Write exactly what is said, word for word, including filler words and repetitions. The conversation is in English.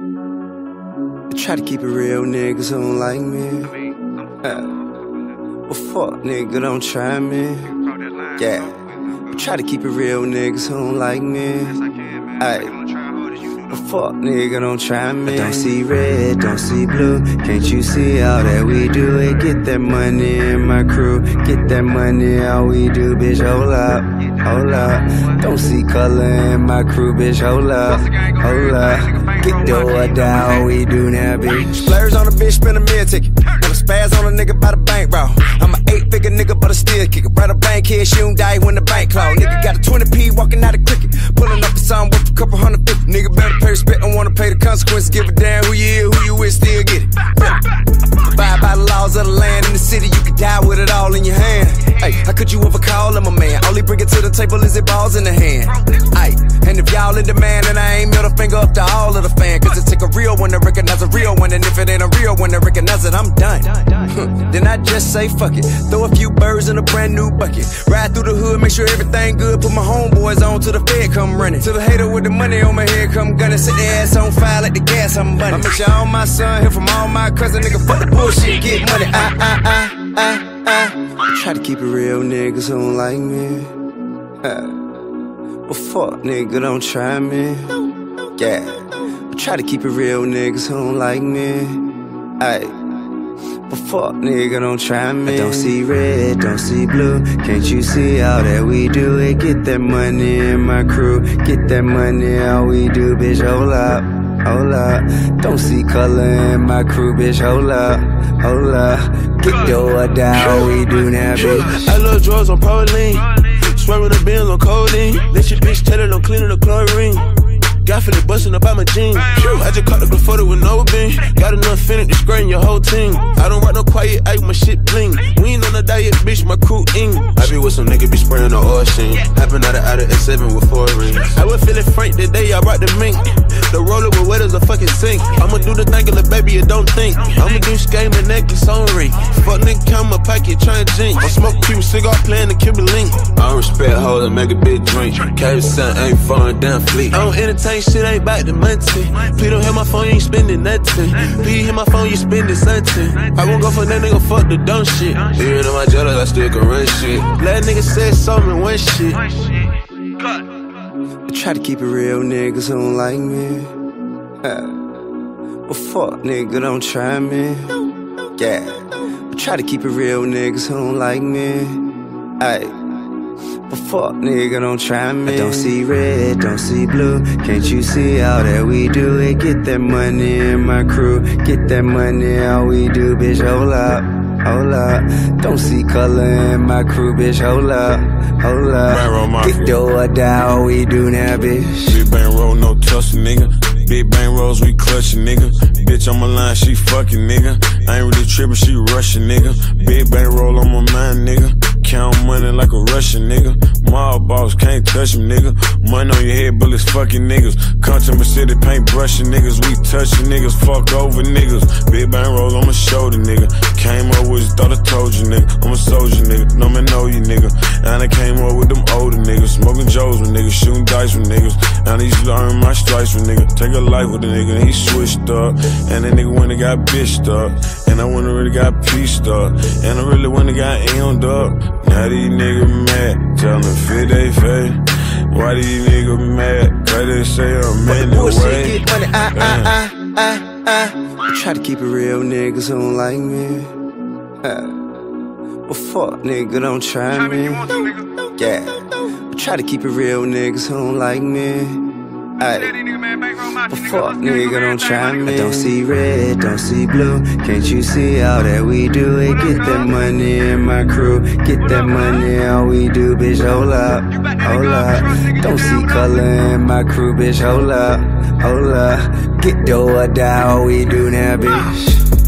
I try to keep it real, niggas don't like me. Uh, well, fuck, nigga, don't try me. Yeah, I try to keep it real, niggas don't like me. Ayy, well, fuck, nigga, don't try me. I don't see red, don't see blue. Can't you see all that we do? It get that money in my crew. Get that money, all we do, bitch. Hold up, hold up. Don't see color in my crew, bitch. Hold up, hold up. Get the or die, all we do now, bitch. Splurge on a bitch, spend a meal ticket. Wanna spaz on a nigga by the bank, bro. I'm an eight figure nigga, but I still kick it. Right a bank here, she don't die when the bank close. Nigga got a twenty P walking out of cricket. Pulling up the song worth a couple hundred fifty. Nigga better pay respect, don't wanna pay the consequences. Give a damn who you is, who you with, still get it. Abide by the laws of the land in the city, you can die with it all in your hand. Ay, how could you ever call him a man? All he bring it to the table is it balls in the hand. Ay, and if y'all in demand, then I ain't middle finger up to all of the fan. Cause it take a real one to recognize a real one. And if it ain't a real one to recognize it, I'm done. Then I just say fuck it. Throw a few birds in a brand new bucket. Ride through the hood, make sure everything good. Put my homeboys on till the Fed come running. Till the hater with the money on my head come gunning. Set their ass on fire like the gas I'm bunning. I make sure all my son hear from all my cousins. Nigga, fuck the bullshit, get money. I, I, I, I, I. I try to keep it real, niggas don't like me. Uh, well, fuck, nigga, don't try me. Yeah, I try to keep it real, niggas don't like me. Ayy, but fuck, nigga, don't try me. I don't see red, don't see blue. Can't you see all that we do? It get that money in my crew. Get that money, all we do, bitch. Hold up, hold up. Don't see color in my crew, bitch. Hold up, hold up. Get the or die, all we do now, bitch. I love drugs on Pauline. Swear with the Benz on codeine. Let your bitch tell it, I'm cleaning the chlorine. Got feeling bustin' up out my jeans. I just caught the photo with no bean. Got enough in it to screen your whole team. I don't rock no quiet, I my shit bling. We ain't on a diet, bitch, my crew ing. I be with some nigga, be spraying the oil sheen. Hopping out of out of S seven with four rings. I was feeling frank that day, I rock the mink. The roller with wet as a fucking sink. I'ma do the thing, little baby, you don't think. I'ma do skate my necklace on ring. Fuck nigga, count my pocket, trying to jinx. I smoke Cuban cigar, playing the Cuban link. I don't respect hoes, I make a big drink. Carry son ain't falling down fleet. I don't entertain shit, ain't back to money. Please don't hit my phone, you ain't spending nothing. Please hit my phone, you spending something. I won't go for that nigga, fuck the dumb shit. Even though my jealous, I still can run shit. Let nigga said something, one shit. I try to keep it real, niggas don't like me. Uh, well, fuck, nigga, don't try me. Yeah, I try to keep it real, niggas don't like me. Ayy. But fuck, nigga, don't try me. I don't see red, don't see blue. Can't you see all that we do? It get that money in my crew. Get that money, all we do, bitch. Hold up, hold up. Don't see color in my crew, bitch. Hold up, hold up. Get the or die, all we do now, bitch. Big bang roll, no tussle, nigga. Big bang rolls, we clutchin', nigga. Bitch on my line, she fucking, nigga. I ain't really trippin', she rushin', nigga. Big bang roll on my mind, nigga. Count money like a Russian, nigga. Mob boss, can't touch him, nigga. Money on your head, bullets fucking niggas. Come to my city, paint brushing niggas. We touchin' niggas, fuck over niggas. Big bang roll on my shoulder, nigga. Came up with it, thought I told you, nigga. I'm a soldier, nigga. No man know you, nigga. And I came up with them older niggas. Smoking Joes with niggas, shooting dice with niggas. And I used to earn my stripes with nigga. Take a life with a nigga, and he switched up. And that nigga went and got bitched up. And I went and really got pieced up. And I really went and got amped up. Now these niggas mad, tell them fit they face. Why these niggas mad? Cause they say I'm in the way. Get money, I, I, I, I, I. I try to keep it real, niggas don't like me. Uh, well, fuck, nigga, don't try me. Yeah, I try to keep it real, niggas don't like me. Ayy, but fuck, nigga, don't try me. I don't see red, don't see blue. Can't you see all that we do? It get that money in my crew. Get that money, all we do, bitch. Hold up, hold up. Don't see color in my crew, bitch. Hold up, hold up. Get the or die, all we do now, bitch.